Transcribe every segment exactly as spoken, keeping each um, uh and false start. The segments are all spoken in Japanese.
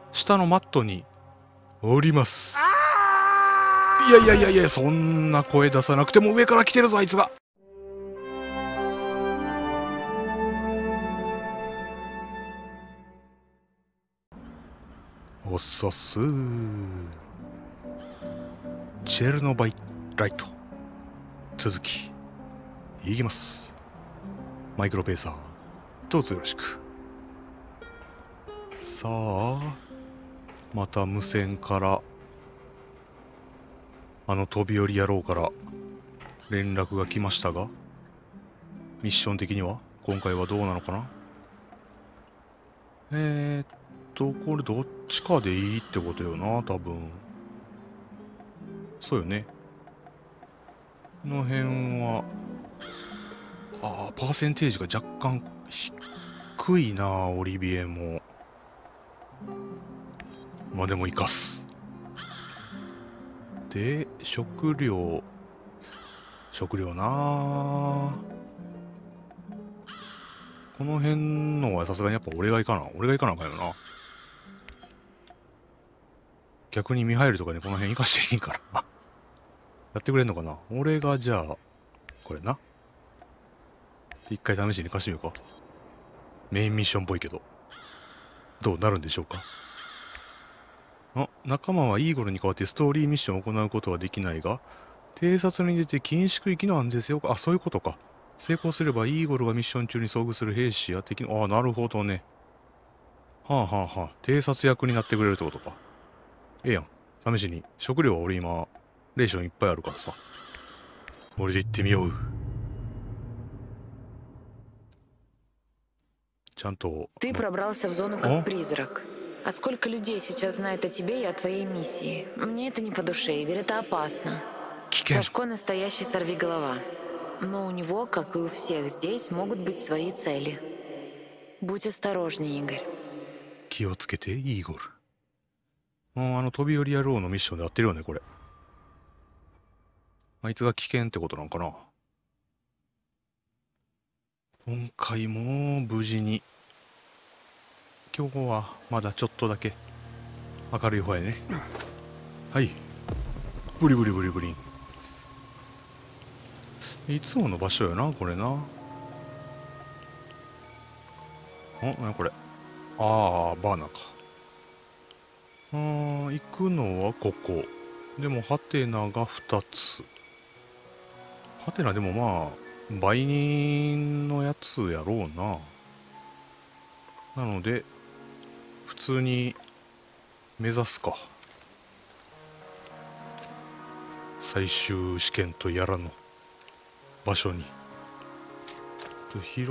下のマットに降ります。いやいやいやいや、そんな声出さなくても上から来てるぞあいつが。おっそっすー。チェルノバイライト続きいきます。マイクロペーサーどうぞよろしく。さあまた無線からあの飛び降り野郎から連絡が来ましたが、ミッション的には今回はどうなのかな。えー、っとこれどっちかでいいってことよな多分。そうよね。この辺はああパーセンテージが若干低いなオリビエも。まあでも生かす。で食料食料なこの辺のはさすがにやっぱ俺が行かな俺が行かなあかんよな。逆にミハイルとかにこの辺行かしていいからやってくれんのかな。俺がじゃあこれな一回試しに貸してみようか。メインミッションっぽいけどどうなるんでしょうか。あ、仲間はイーゴルに代わってストーリーミッションを行うことはできないが、偵察に出て禁止区域の安全性を、あ、そういうことか。成功すればイーゴルがミッション中に遭遇する兵士や敵の、ああ、なるほどね。はあはあはあ、偵察役になってくれるってことか。ええやん。試しに。食料は俺今、レーションいっぱいあるからさ。俺で行ってみよう。ちゃんと。 Ты пробрался в зону как призрак. А сколько людей сейчас знает о тебе и о твоей миссии? Мне это не по душе, Игорь, это опасно. Сашко настоящий сорвиголова. Но у него, как и у всех здесь, могут быть свои цели. Будь осторожнее, Игорь. 気をつけて、イーゴル。もうあの飛び降り野郎のミッションで合ってるよね、これ。あいつが危険ってことなんかな。今回も無事に。今日はまだちょっとだけ明るい方やね。はい。ブリブリブリブリン。いつもの場所よな、これな。お、なにこれ。ああ、バーナーか。あー、行くのはここ。でも、ハテナがふたつ。ハテナでもまあ、売人のやつやろうな。なので、普通に目指すか。最終試験とやらの場所に。拾って、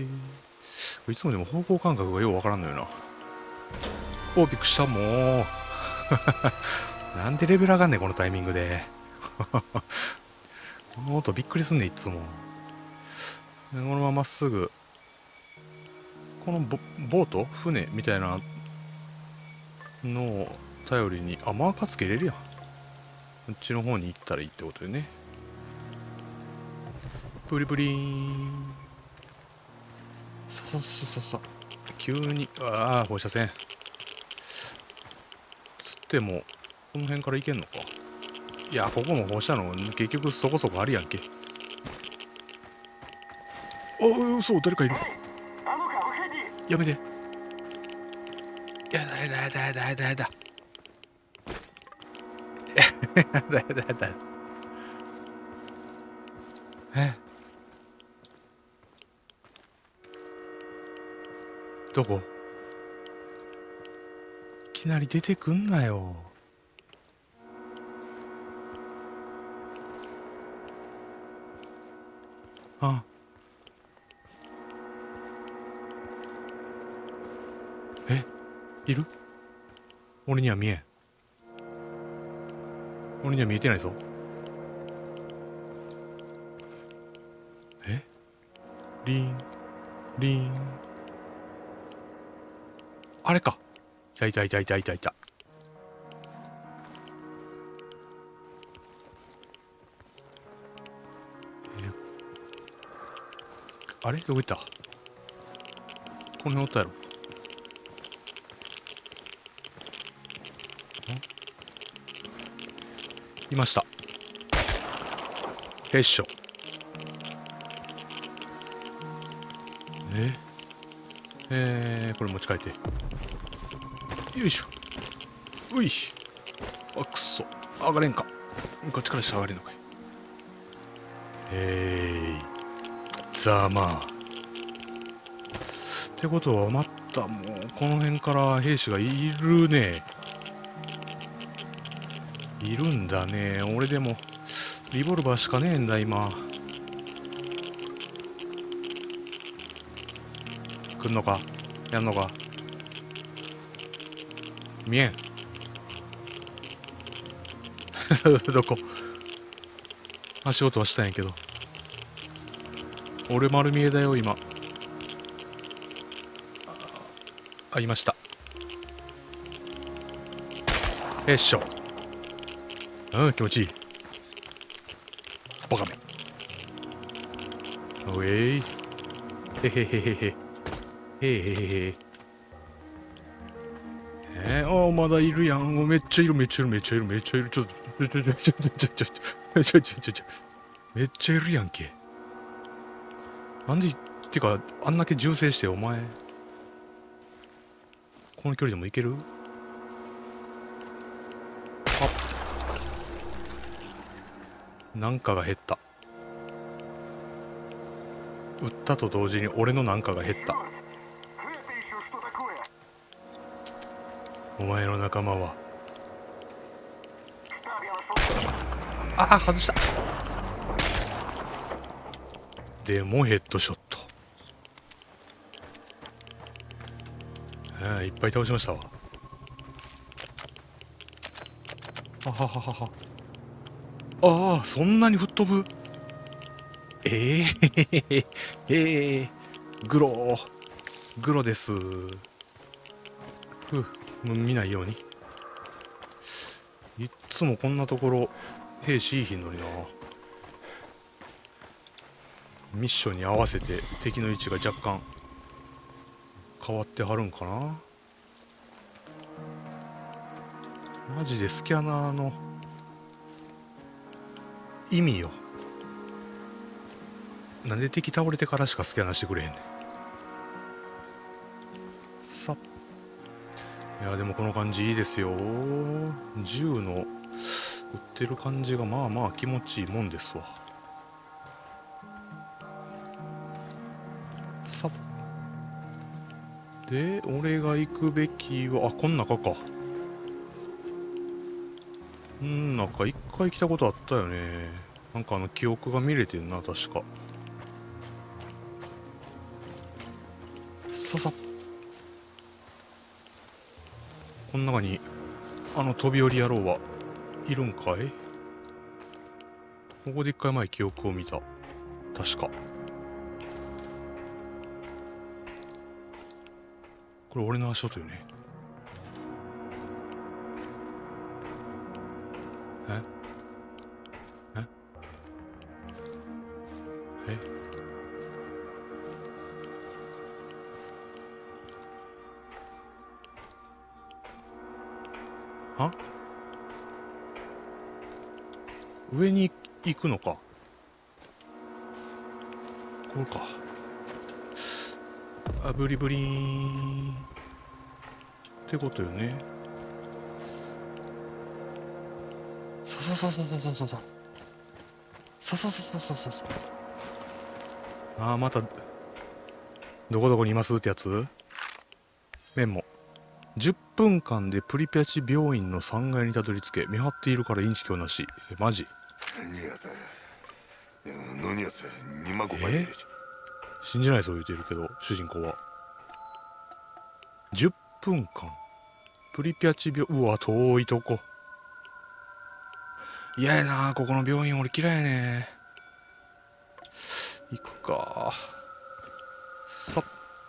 いつもでも方向感覚がようわからんのよな。お、びっくりした、もう。なんでレベル上がんねん、このタイミングで。この音びっくりすんねん、いつも。このまままっすぐ、このボ、ボート船みたいなのを頼りに、あ、マーカーつけれるやん。こっちの方に行ったらいいってことよね。プリプリーン。さささささ。急に、ああ、放射線。つっても、この辺から行けんのか。いや、ここも放射能、結局そこそこあるやんけ。ああ、嘘、誰かいる。やめて。やだやだやだやだやだやだ。やだやだやだ。え、どこ？いきなり出てくんなよ。あ、え、いる？俺には見えん。俺には見えてないぞ。え？リンリン。あれか。いたいたいたいたいたいた。あれどこ行った？この辺おったやろ。 いました。へっしょ。ええー、これ持ち帰って。よいしょ。うい。あ、くそ。上がれんか。こっちから下上がれんのかい。えーい。ざまあ。ってことは、またもう、この辺から兵士がいるね。いるんだね。俺でも、リボルバーしかねえんだ、今。来んのかやんのか見えん。どこ足音はしたんやけど。俺丸見えだよ、今。あ、いました。へっしょ。うん、気持ちいい。バカめ。おえい。へへへへへ。へへへへ。えー、あ、まだいるやん。めっちゃいる、めっちゃいる、めっちゃいる、めっちゃいる。ちょっと、ちょ、ちょ、ちょ、ちょ、ちょ、ちょ、ちょ、ちょ、ちょ、ちょ、ちょ、めっちゃいるやんけ。なんで、ってか、あんだけ銃声して、お前。この距離でもいける？あ、なんかが減った。撃ったと同時に俺のなんかが減った。お前の仲間は。ああ、外した。でもヘッドショット。ああ、いっぱい倒しましたわ。ははははは。ああ、そんなに吹っ飛ぶ。ええー、ええー、グロー。グロです。ふう、見ないように。いっつもこんなところ、兵士いいひんのにな。ミッションに合わせて敵の位置が若干変わってはるんかな。マジでスキャナーの意味よ。なんで敵倒れてからしかスキャナーしてくれへんねん。さっ、いやでもこの感じいいですよ。銃の撃ってる感じがまあまあ気持ちいいもんですわ。さっ、で俺が行くべきは、あ、こん中か。ん中一回来たことあったよね。なんかあの記憶が見れてんな、確か。ささっ、この中にあの飛び降り野郎はいるんかい。ここで一回前記憶を見た、確か。これ俺の足音よね。えええは上に行くのか。これか。あ、ブリブリーンってことよね。さささささささささささささささ。ああ、またどこどこにいますってやつ。メモ。じゅっぷんかんでプリピャチ病院のさんがいにたどり着け、見張っているからインチキをなし。え、マジ？え、信じないぞ言うてるけど、主人公は。じゅっぷんかん。プリピャチ病、うわ、遠いとこ。嫌やな、ここの病院俺嫌いやね。行くか。さっ。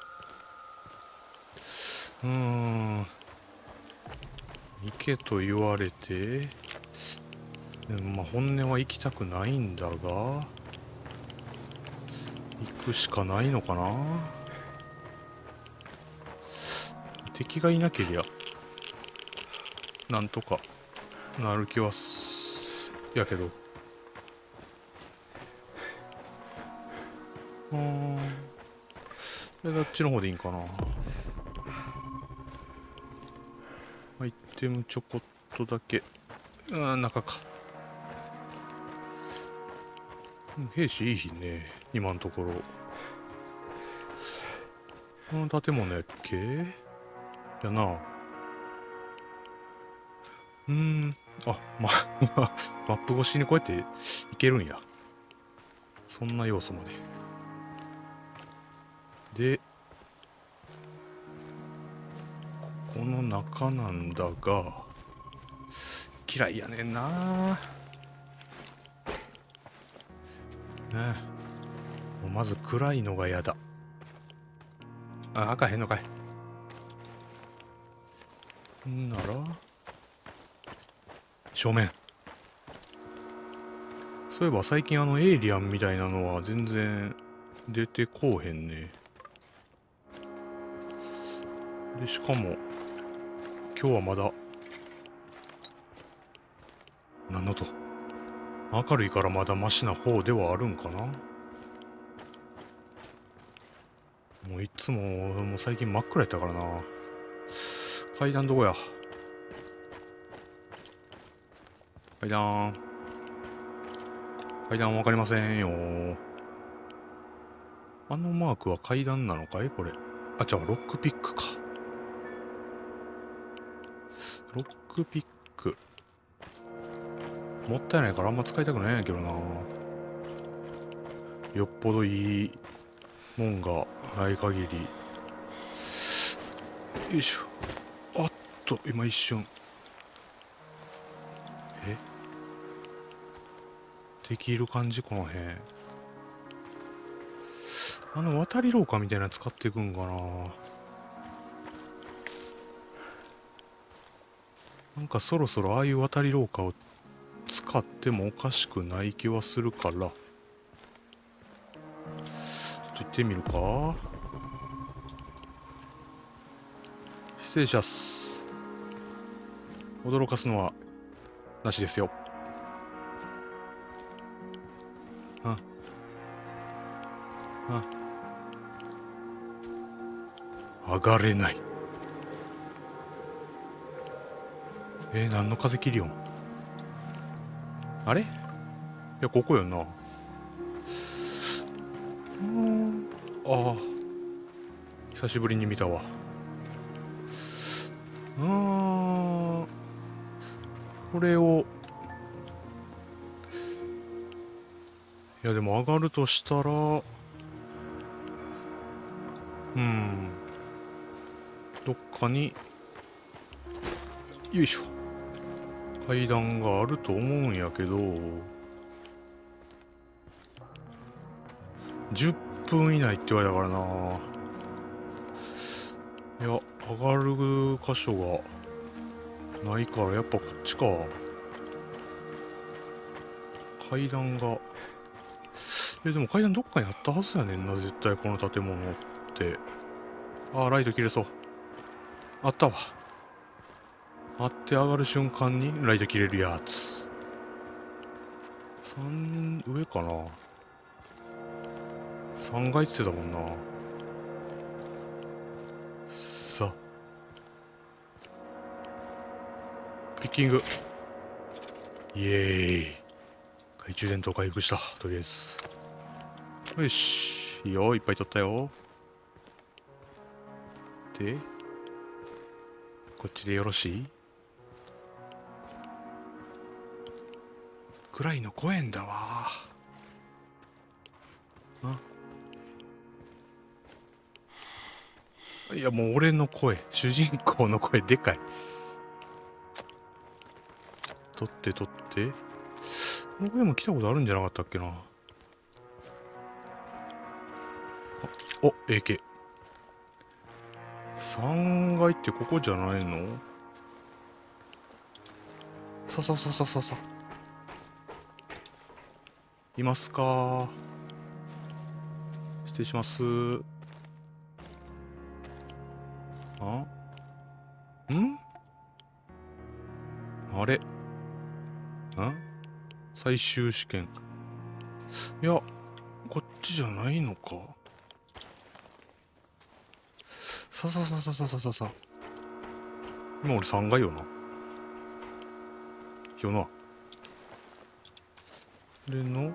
うーん。行けと言われて、まあ本音は行きたくないんだが、行くしかないのかな。敵がいなけりゃなんとかなる気はすやけど。うーん。で、どっちの方でいいんかな。アイテムちょこっとだけ。あー、中か。兵士いい日ね、今のところ。この建物やっけやな。うーん。あ、ま、マップ越しにこうやって行けるんや。そんな要素まで。で、この中なんだが、嫌いやねんな。ねえ。もうまず暗いのが嫌だ。あ、開かへんのかい。んなら、正面。そういえば最近あのエイリアンみたいなのは全然出てこうへんね。で、しかも、今日はまだ、何のと。明るいからまだマシな方ではあるんかな。もういつも、もう最近真っ暗やったからな。階段どこや。階段。階段わかりませんよ。あのマークは階段なのかいこれ。あ、じゃあロックピックか。ロックピック。もったいないからあんま使いたくないんやけどな。よっぽどいいもんがない限り。よいしょ。あっと、今一瞬。えできる感じこの辺。あの渡り廊下みたいなの使っていくんかな。なんかそろそろああいう渡り廊下を使ってもおかしくない気はするから。ちょっと行ってみるか。失礼します。驚かすのはなしですよ。ああ上がれない。えー、何の風切り音。あれいや、ここよな。うん。ああ。久しぶりに見たわ。うーん。これを。いや、でも上がるとしたら。うん。どっかに。よいしょ。階段があると思うんやけど。じゅっぷん以内って言われたからな。いや、上がる箇所がないから、やっぱこっちか。階段が。え、でも階段どっかにあったはずやねんな、絶対この建物って。あー、ライト切れそう。あったわ。あって上がる瞬間にライト切れるやつ。さん、上かな。さんがいって言ってたもんな。さあ。ピッキング。イエーイ。懐中電灯回復した。とりあえず。よし。いいよ。いっぱい取ったよ。で、こっちでよろしい？暗いの怖えんだわ。あ、いや、もう俺の声、主人公の声でかい。取って取って。この声も来たことあるんじゃなかったっけな。お、エーケー。さんがいってここじゃないの？ささささささ。いますか？失礼します。あん？ あれん最終試験。いや、こっちじゃないのか。ささささささささ。今俺さん階よな。よな。での、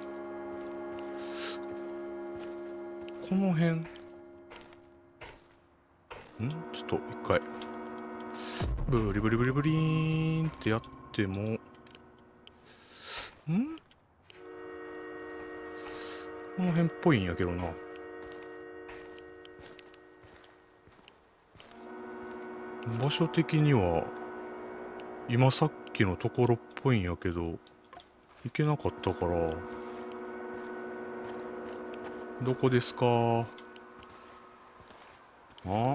この辺。んちょっと一回。ブリブリブリブリーンってやっても、んこの辺っぽいんやけどな。場所的には今さっきのところっぽいんやけど行けなかったから。どこですか？あ、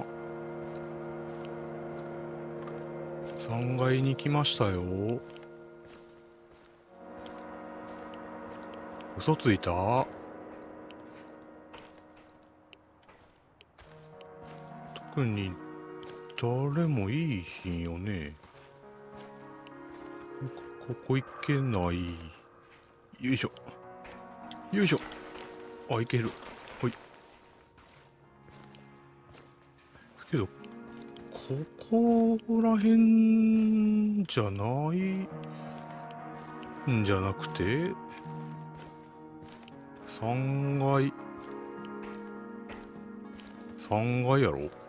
さんがいに来ましたよ。嘘ついた？特に誰もいいひんよね。ここ行けない。よいしょ。よいしょ。あ、行ける。ほい。けど、ここらへんじゃないんじゃなくて、さんがい。さんがいやろ？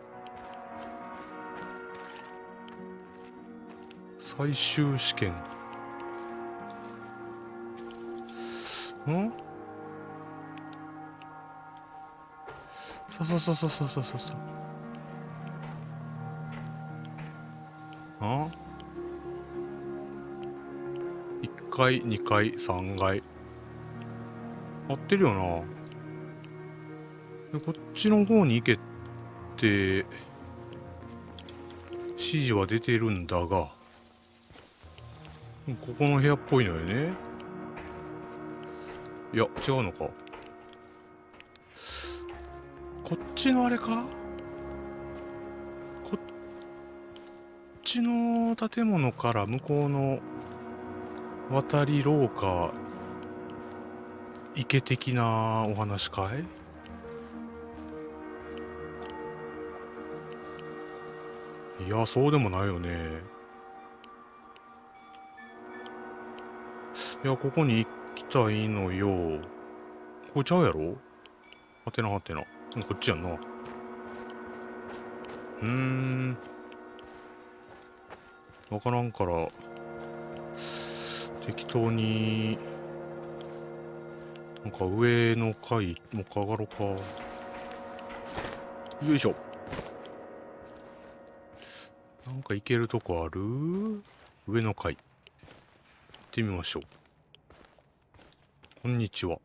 最終試験。ん？ささささささささ。あ？いっかい、にかい、さんがい。合ってるよな。でこっちの方に行けって指示は出てるんだが、ここの部屋っぽいのよね。いや、違うのか。こっちのあれか？こっちの建物から向こうの渡り廊下池的なお話かい？いや、そうでもないよね。いや、ここに行きたいのよ。ここちゃうやろ？はてなはてな。こっちやんな。うーん。わからんから、適当に、なんか上の階、もう一回上がろうか。よいしょ。なんか行けるとこある？上の階。行ってみましょう。こんにちは。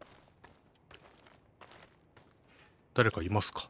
誰かいますか？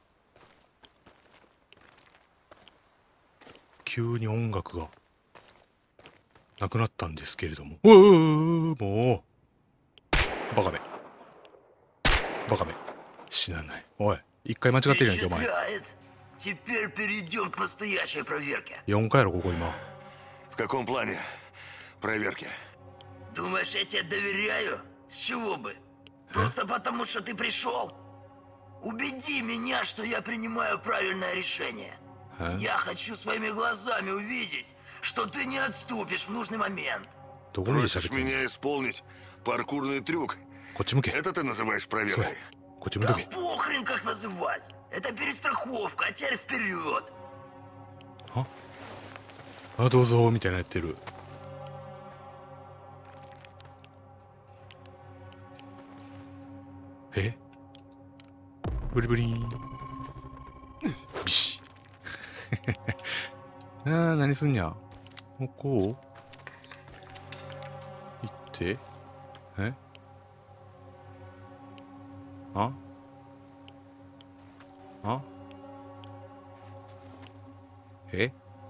急に音楽がなくなったんですけれども。うーもうバカめバカめ死なない。おい、一回間違ってるやんけお前。 Теперь перейдем к настоящей проверке. よんかいやろここ今。 В каком плане проверки? Думаешь, я тебе доверяю? С чего бы? Просто потому, что ты пришел? Убеди меня, что я принимаю правильное решение. А? Я хочу своими глазами увидеть, что ты не отступишь в нужный момент. どこまで Просишь 喋ってんの？ меня исполнить паркурный трюк? こっち向け。 Это ты называешь проверкой? こっち向 Да け。 похрен как называть. Это перестраховка, а теперь вперед. あ、どうぞみたいなやってる。え？ブリブリーン。ビシッ。あー、何すんにゃ。ここ行って。え？あ？あ？え？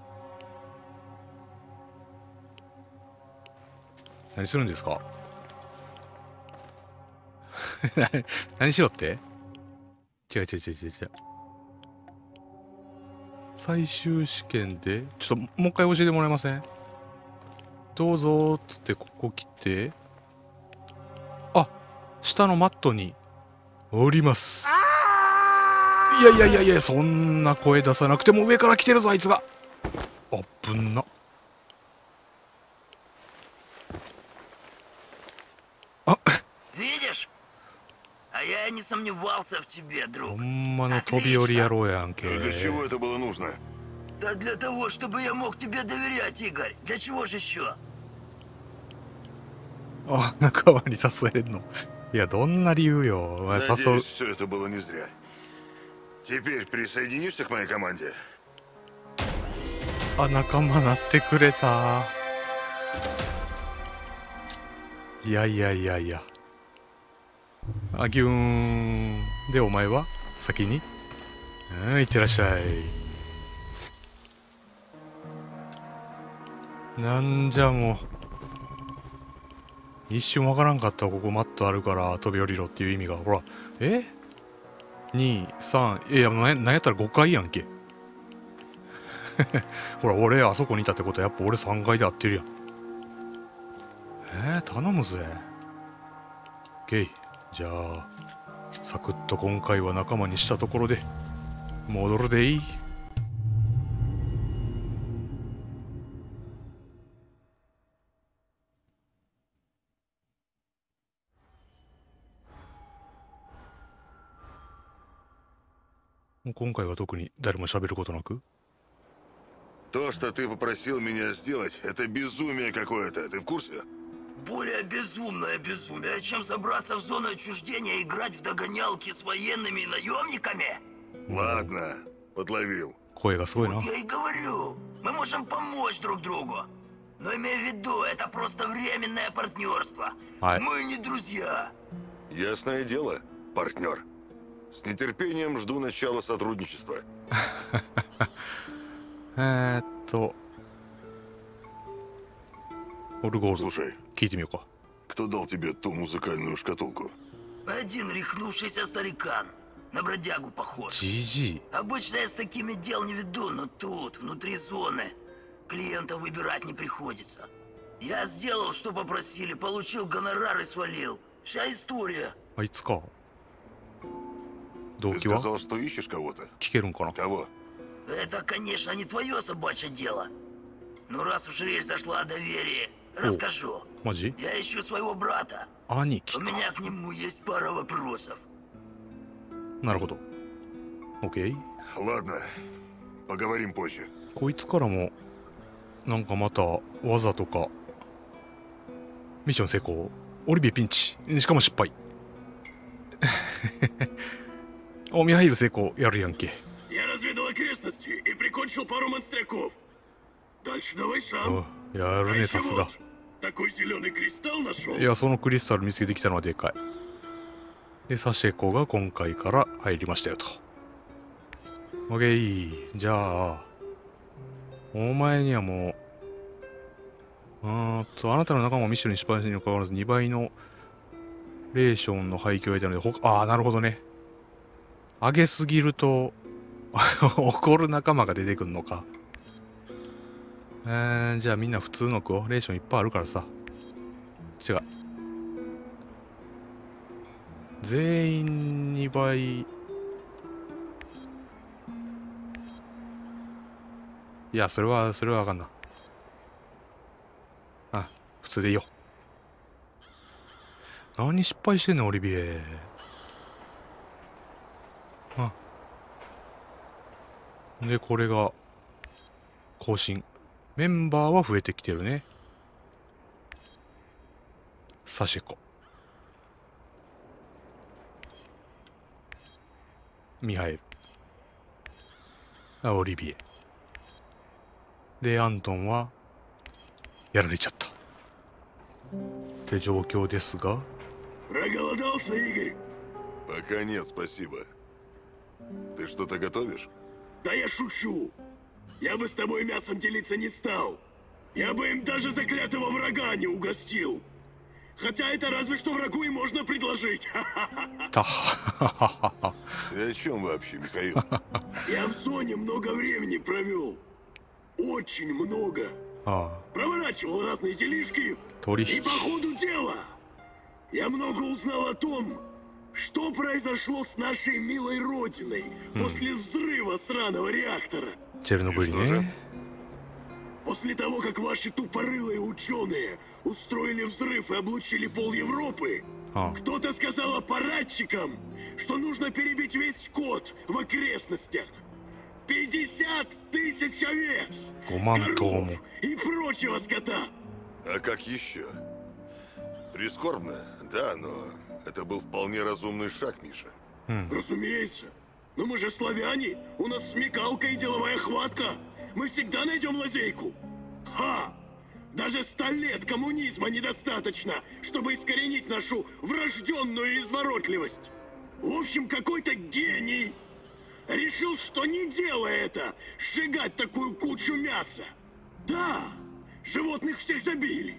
何するんですか？何しろって？違う違う違う違う違う。最終試験でちょっともう一回教えてもらえません？ どうぞーっつってここ来て、あ、下のマットに降ります。いやいやいやいや、そんな声出さなくても上から来てるぞあいつが。あっぶんな。あほんまの飛び降り野郎やんけ。 Для чего это было нужно? Да для того, чтобы я мог тебе доверять, Игорь. Для чего же еще? あ、仲間に誘えんの。いや、どんな理由よ。お前誘う。 Надеюсь, все это было не зря. Теперь присоединишься к моей команде? あ、仲間なってくれた。いやいやいやいや。あ、ぎゅーん。で、お前は先に。うん、いってらっしゃい。なんじゃもう。一瞬わからんかったわ。ここマットあるから飛び降りろっていう意味が。ほら、え ?に、さん、いや、ななんやったらごかいやんけ。ほら、俺あそこにいたってことはやっぱ俺さんがいで合ってるやん。えー、頼むぜ。オッケー。じゃあ、サクッと今回は仲間にしたところで、戻るでいい。今回は特に誰も喋ることなく。 То, что ты попросил меня сделать, это безумие какое-то. Ты в курсе? Более безумное безумие, чем забраться в зону отчуждения и играть в догонялки с военными и наемниками? Ладно, подловил. Кое свой, вот я и говорю, мы можем помочь друг другу. Но имей в виду, это просто временное партнерство. А... Мы не друзья. Ясное дело, партнер. С нетерпением жду начала сотрудничества. えーっと、オルゴールド、 Слушай, 聞いてみようか。 кто дал тебе ту музыкальную шкатулку? Один рехнувшийся старикан. На бродягу похож. ジジイ。 Обычно я с такими дел не веду, но тут, внутри зоны, клиентов выбирать не приходится. Я сделал, что попросили, получил гонорар и свалил. Вся история. あいつか。 動 Ты 機は сказал, что ищешь кого-то? 聞けるんかな。 Кого? Это, конечно, не твое собачье дело. Но раз уж речь зашла о доверии, расскажу. マジ？ Я ищу своего брата. 兄貴 У か。 меня к нему есть пара вопросов. なるほど。オッケー。 Ладно, поговорим позже. こいつからもなんかまた技とかミッション成功。オリビエピンチ。しかも失敗。お、ミハイル成功やるやんけ。 Я разведал окрестности и прикончил пару монстряков. Дальше давай сам. お、やるね、さすが。 Такой зеленый кристалл нашел. いや、そのクリスタル見つけてきたのはでかい。で、サシェコが今回から入りましたよと。オッケー。じゃあ、お前にはもう、うーんと、あなたの仲間をミッションに失敗しにもかかわらずにばいのレーションの配給を得たので、ほか、ああ、なるほどね。上げすぎると怒る仲間が出てくるのか。えー、じゃあみんな普通の子レーションいっぱいあるからさ。違う。全員にばい。いや、それは、それはあかんな。あ、普通でいいよ。何失敗してんの、オリビエ。あ。で、これが、更新。メンバーは増えてきてるね。サシェコ。ミハエル。あ、オリビエ。で、アントンは、やられちゃった。って状況ですが。 Проголодался, Игорь? Пока нет, спасибо. Ты что-то готовишь? Да я шучу. Я бы с тобой мясом делиться не стал. Я бы им даже заклятого врага не угостил. Хотя это разве что врагу и можно предложить. Ты о чем вообще, Михаил? Я в зоне много времени провел. Очень много. あ проворачивал разные делишки. 取 И 引 по ходу дела я много узнал о том, что произошло с нашей милой родиной после взрыва сраного реактора. チェルノブイリ И что же? ね После того, как ваши тупорылые ученые устроили взрыв и облучили пол Европы, あ кто-то сказал аппаратчикам, что нужно перебить весь скот в окрестностях. пятьдесят тысяч овец, ごまん頭 коров も и прочего скота. А как еще? Прискорбно, да, но это был вполне разумный шаг, Миша. うん Разумеется. Но мы же славяне, у нас смекалка и деловая хватка. Мы всегда найдем лазейку. Ха! Даже ста лет коммунизма недостаточно, чтобы искоренить нашу врожденную изворотливость. В общем, какой-то гений решил, что не делая это, сжигать такую кучу мяса. Да, животных всех забили.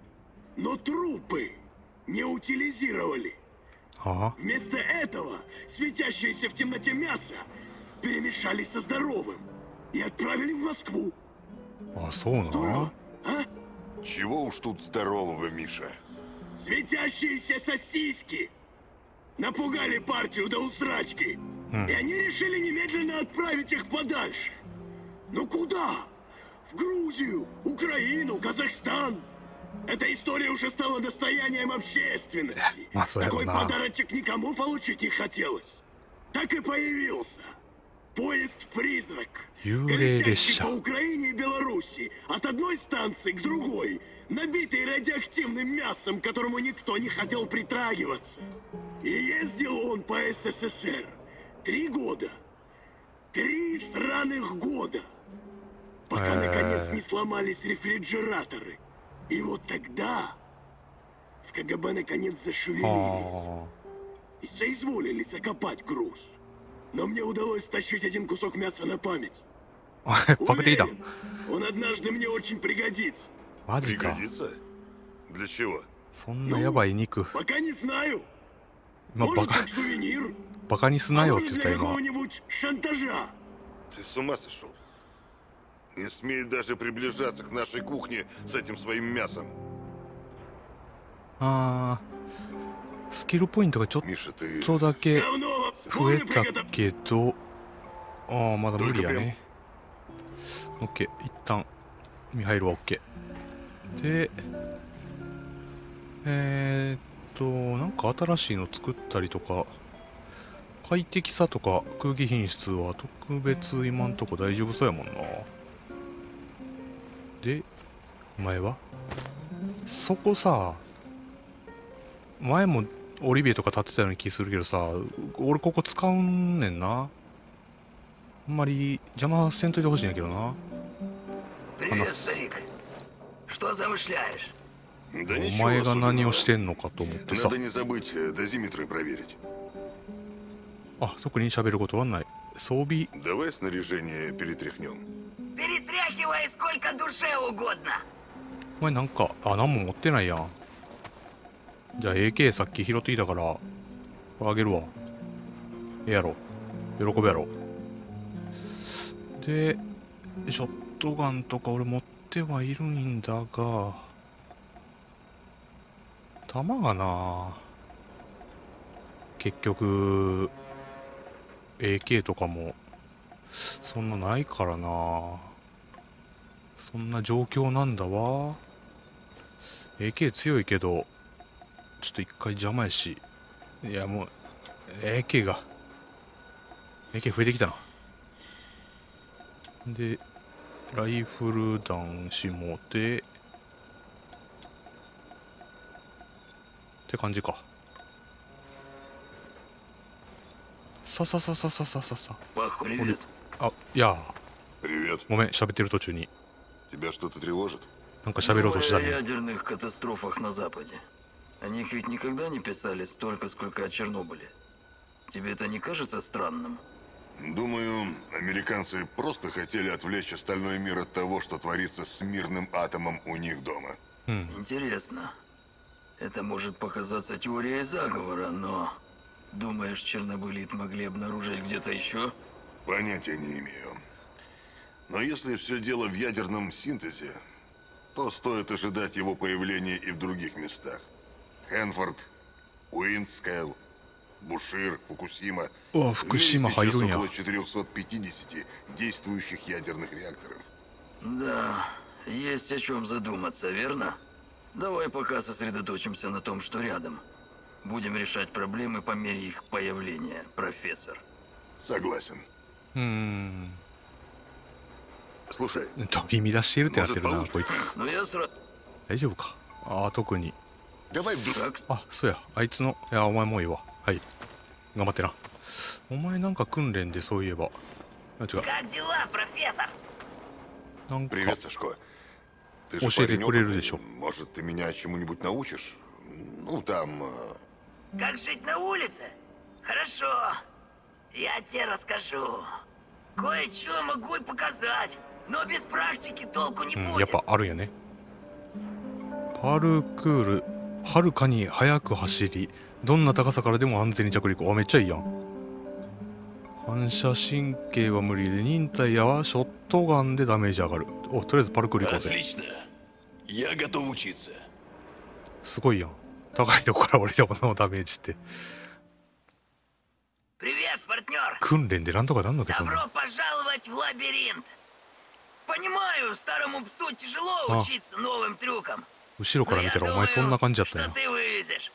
Но трупы не утилизировали. あ Вместо этого светящееся в темноте мясо перемешали со здоровым и отправили в Москву. あそうな Здорово, а? Чего уж тут здорового, Миша? Светящиеся сосиски напугали партию до усрачки, и они решили немедленно отправить их подальше. Ну куда? В Грузию, Украину, Казахстан. Эта история уже стала достоянием общественности. А, своя Такой вина. подарочек никому получить не хотелось. Так и появился поезд-призрак, 幽霊列 колесящий 車 по Украине и Белоруссии, от одной станции к другой, набитый радиоактивным мясом, к которому никто не хотел притрагиваться. И ездил он по СССР три года. Три сраных года. Пока, Э. наконец, не сломались рефрижераторы. И вот тогда в КГБ наконец зашевелились あ и соизволили закопать груз. Но мне удалось стащить один кусок мяса на память. あパクってきた Уверен, он однажды мне очень пригодится. マジか Пригодится? Для чего? そんなやばい肉 Пока не знаю. 今 Может, バカ как сувенир. バカにす А なよって может, 言った для 今 какого-нибудь шантажа. Ты с ума сошел? Не смей даже приближаться к нашей кухне с этим своим мясом. あースキルポイントがちょっ Миша, ты... とだけ Давно 増え вспомню た приготов... けどああまだ無理やねオッケー一旦ミハイルはオッケーでえー、っとなんか新しいの作ったりとか快適さとか空気品質は特別今んとこ大丈夫そうやもんなで前はそこさ前もオリビエとか立ってたような気するけどさ俺ここ使うんねんなあんまり邪魔せんといてほしいんやけどな Привет, нас- старик. Что замышляешь? Да お ничего 前が何を особенного. してんのかと思ってさ Надо не забыть э, дозиметры проверить. あ特に喋ることはない装備 Давай снаряжение перетряхнем. Перетряхивай сколько душе угодно. お前なんかあ何も持ってないやんじゃあ エーケー さっき拾ってきたからこれあげるわええやろ喜ぶやろでショットガンとか俺持ってはいるんだが弾がな結局 エーケー とかもそんなないからなそんな状況なんだわ エーケー 強いけどちょっと一回邪魔やしいやもう エーケー が エーケー 増えてきたなでライフル弾しもてって感じかささささささささ Привет. あいや Привет. ごめん喋ってる途中に Тебя что-то тревожит? なんか喋ろうとした О ね ядерных катастрофах на Западе. О них ведь никогда не писали столько, сколько о Чернобыле. Тебе это не кажется странным? Думаю, американцы просто хотели отвлечь остальной мир от того, что творится с мирным атомом у них дома. うん Интересно. Это может показаться теорией заговора, но... Думаешь, чернобылит могли обнаружить где-то еще? Понятия не имею. Но если все дело в ядерном синтезе, то стоит ожидать его появления и в других местах. Хэнфорд, Уинскейл, Бушир, Фукусима. О, В мире Фукусима сейчас хайруня. около четырёхсот пятидесяти действующих ядерных реакторов. Да, есть о чем задуматься, верно? Давай пока сосредоточимся на том, что рядом. Будем решать проблемы по мере их появления, профессор. Soгласен. うーん。 Слушай, 飛び乱しているってなってるな、こいつ。 Но я сразу... 大丈夫か。ああ、特に。 давай вдруг... Как あ、そうや。あいつの。いや、お前もういいわ。はい。頑張ってな。お前なんか訓練でそういえば。あ、違う。 Как дела, профессор? なんか。 Привет, Сашко. Ты же Ошире парень куриру опытный. ещё. Может, ты меня чему-нибудь научишь? Ну, там... э, Как жить на улице? Хорошо. Я тебе расскажу. Кое-что могу и показать, но без практики толку не うん、やっ будет. ぱあるよね。パルクール、はるかに速く走り、どんな高さからでも安全に着陸。あ、めっちゃいいやん。反射神経は無理で、忍耐やはショットガンでダメージ上がる。お、とりあえずパルクール行こうぜ。 Отлично. Я готов учиться. すごいやん。高いとこから降りたもののダメージって。 Привет, партнер. 訓練でなんとかなんのけ、そんな。 Добро пожаловать в лабиринт. Понимаю, старому псу тяжело А. учиться новым трюкам. 後ろか Но ら見 я たらお前そんな думаю, 感じだった что よ。 ты вывезешь.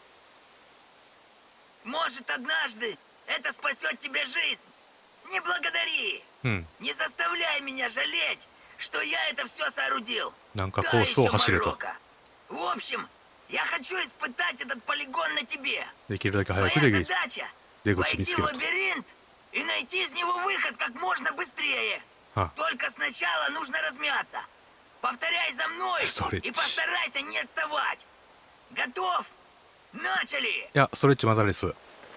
Может, однажды это спасет тебе жизнь. Не благодари. うん。 Не заставляй меня жалеть, что я это все соорудил. なんか Да コースを еще 走れと。 Марокко. В общем, я хочу испытать этот полигон на тебе. できるだけ早く Твоя でき задача 出口見 войти つ в けると。 лабиринт и найти из него выход как можно быстрее. А. Только сначала нужно размяться. Повторяй за мной Столеть. и постарайся не отставать. Готов? Начали! いや、ストレッチまだです。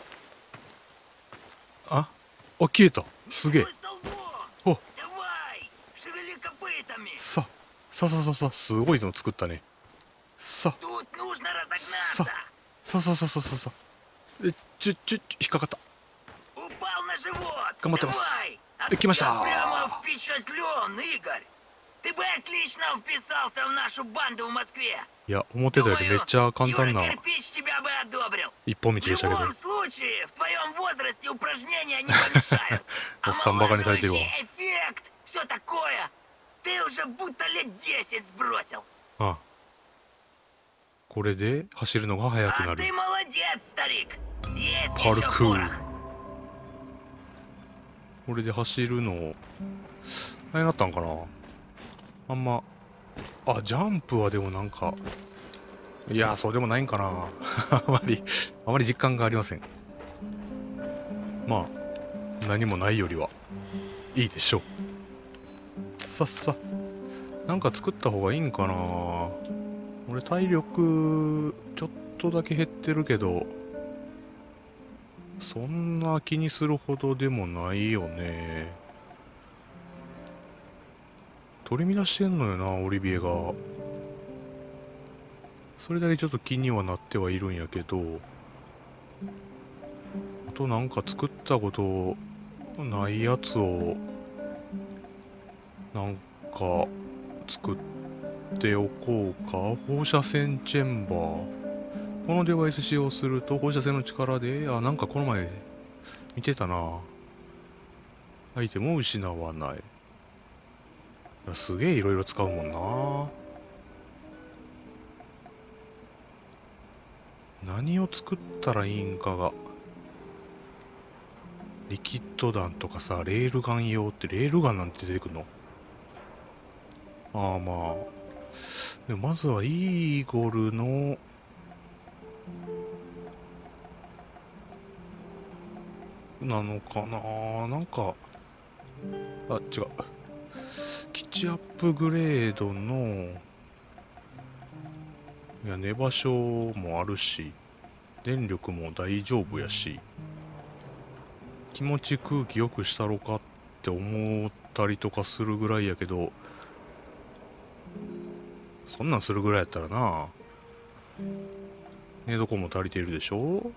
あ、あ、消えた。すげえ。 Стой столбом! О. Давай! Шевели копытами! さ、ささささ、すごいの作ったね。さ、 Тут нужно さ разогнаться!、 ささささささ。え、ちょ、ちょ、ちょ、引っかかった。 Упал на живот! Кому ты вас? Давай! А Э, Кимаса! я прямо впечатлен, Игорь! Ты бы отлично вписался в нашу банду в Москве! いや、思ってたよりめっちゃ簡単な Юра Кирпич тебя бы одобрил. 一本道 В でしたけど。 любом случае, в твоем возрасте упражнения не помешают. Вот сам бака не сойти его. Омолаживающий эффект, все такое. Ты уже будто лет десять сбросил. ああ。これで走るのが速くな А る ты。молодец, старик. Есть еще Паркур. порох. これで走るの、あれなったんかな。あんま、あ、ジャンプはでもなんか、いや、そうでもないんかな。あまり、あまり実感がありません。まあ、何もないよりはいいでしょう。さっさ。なんか作った方がいいんかな。俺体力、ちょっとだけ減ってるけど、そんな気にするほどでもないよね。取り乱してんのよな、オリビエが。それだけちょっと気にはなってはいるんやけど、あとなんか作ったことないやつをなんか作っておこうか。放射線チェンバー。このデバイス使用すると放射線の力で、あ、なんかこの前見てたな。アイテムを失わない。いや、すげえいろいろ使うもんな。何を作ったらいいんかが。リキッド弾とかさ、レールガン用ってレールガンなんて出てくるの？ああ、まあ。でもまずはイーゴルのなのかな。なんか、あ、違う。基地アップグレードの、いや、寝場所もあるし、電力も大丈夫やし、気持ち空気良くしたろかって思ったりとかするぐらいやけど、そんなんするぐらいやったらな、寝床も足りているでしょ。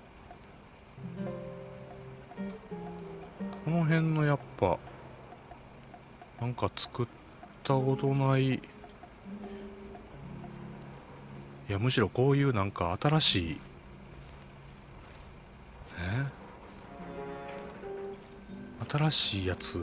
この辺のやっぱなんか作ったことないいやむしろこういうなんか新しいえ新しいやつ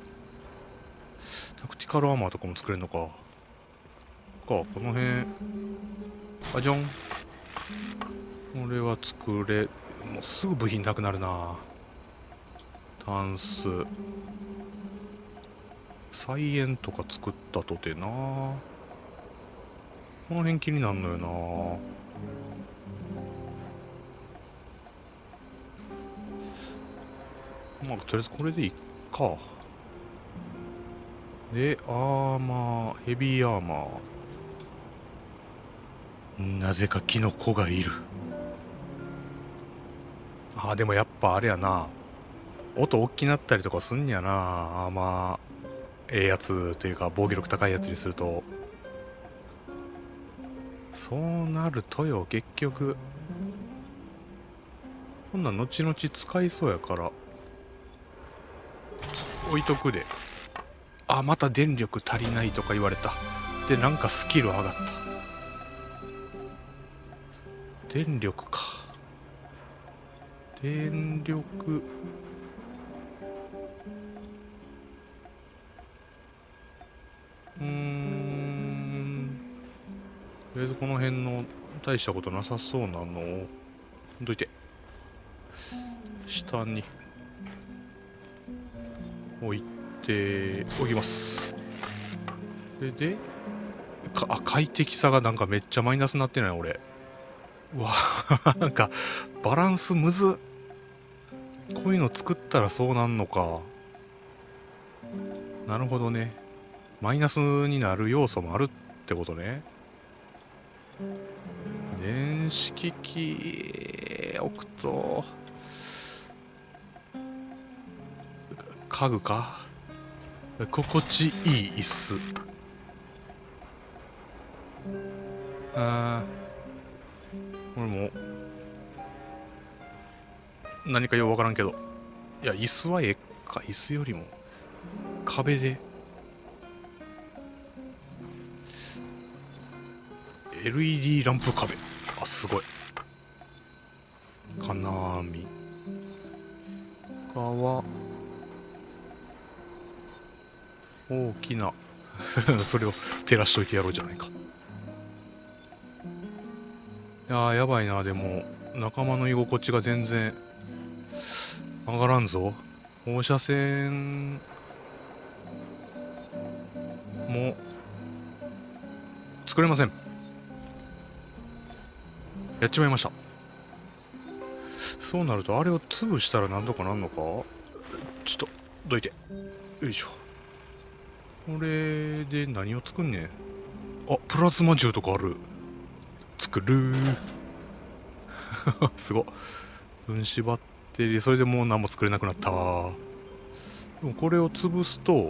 タクティカルアーマーとかも作れるのかかこの辺あじゃんこれは作れもうすぐ部品なくなるなタンス菜園とか作ったとてなこの辺気になるのよなまあとりあえずこれでいいかでアーマーヘビーアーマーなぜかキノコがいるあーでもやっぱあれやな音大きなったりとかすんやなアーマーええやつというか防御力高いやつにするとそうなるとよ結局こんなん後々使いそうやから置いとくであまた電力足りないとか言われたでなんかスキル上がった電力か電力うーんとりあえずこの辺の大したことなさそうなのをどいて下に置いておきますそれでかあ快適さがなんかめっちゃマイナスになってない俺うわなんかバランスむずっこういうの作ったらそうなんのかなるほどねマイナスになる要素もあるってことね電子機器置くと家具か心地いい椅子あーこれも何かようわからんけどいや椅子はええか椅子よりも壁で エルイーディー ランプ壁あすごい金網他は大きなそれを照らしといてやろうじゃないかいやーやばいなでも仲間の居心地が全然上がらんぞ放射線も作れませんやっちまいましたそうなるとあれを潰したら何とかなんのかちょっとどいてよいしょこれで何を作んねんあプラズマ銃とかある作るすごっ分子バッテリーそれでもう何も作れなくなったわでもこれを潰すと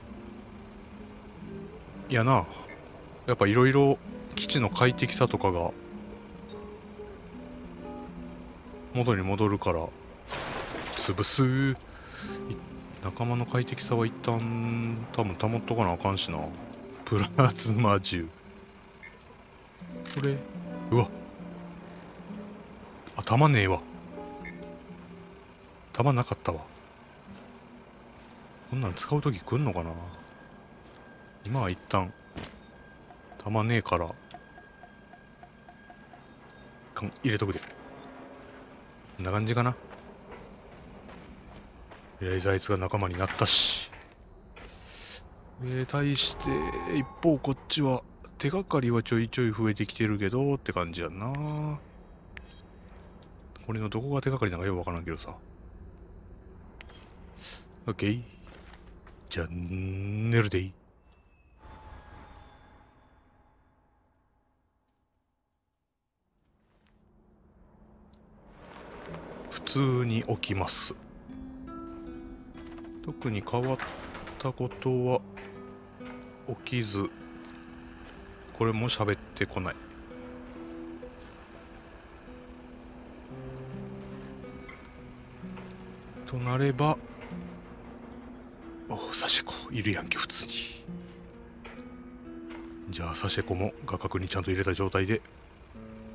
いやなやっぱいろいろ基地の快適さとかが元に戻るから潰す仲間の快適さは一旦多分保っとかなあかんしなプラズマ銃これうわあ弾ねえわ弾なかったわこんなん使う時来んのかな今は一旦弾ねえからかん入れとくでこんな感じかなとりあえずあいつが仲間になったしえー、対して一方こっちは手がかりはちょいちょい増えてきてるけどって感じやなこれのどこが手がかりなんかよくわからんけどさオッケーじゃあ寝るでいい普通に起きます特に変わったことは起きずこれも喋ってこないとなればおサシェコいるやんけ普通にじゃあサシェコも画角にちゃんと入れた状態で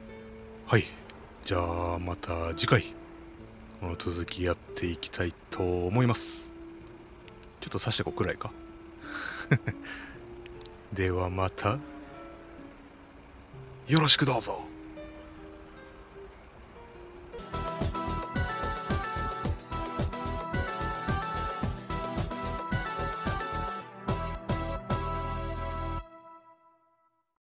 はい、じゃあまた次回この続きやっていきたいと思います。ちょっと刺してこくらいかではまたよろしくどうぞ。